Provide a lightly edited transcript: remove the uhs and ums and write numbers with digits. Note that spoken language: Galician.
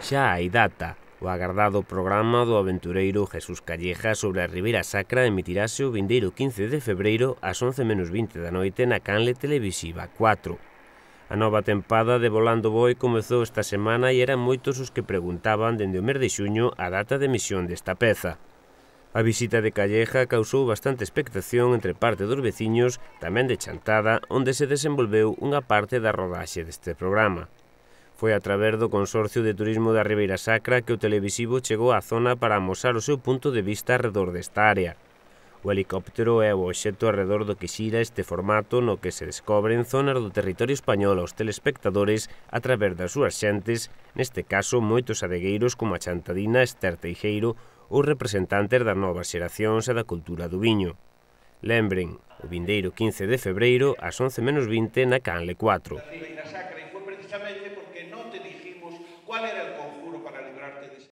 Xa hai data. O agardado programa do aventureiro Jesús Calleja sobre a Ribeira Sacra emitirase o vindeiro 15 de febreiro ás 11:20 da noite na canle televisiva 4. A nova tempada de Volando Boi comezou esta semana e eran moitos os que preguntaban dende o mes de xuño a data de emisión desta peza. A visita de Calleja causou bastante expectación entre parte dos veciños, tamén de Chantada, onde se desenvolveu unha parte da rodaxe deste programa. Foi a través do Consorcio de Turismo da Ribeira Sacra que o televisivo chegou á zona para amosar o seu punto de vista arredor desta área. O helicóptero é o obxecto arredor do que xira este formato no que se descobren zonas do territorio español aos telespectadores a través das súas xentes, neste caso moitos adegueiros como a chantadina Ester Teijeiro ou representantes das novas xeracións e da cultura do viño. Lembren, o vindeiro 15 de febreiro ás 11:20 na canle 4. Ribeira Sacra, y fue precisamente porque no te dijimos cuál era el conjuro para librarte de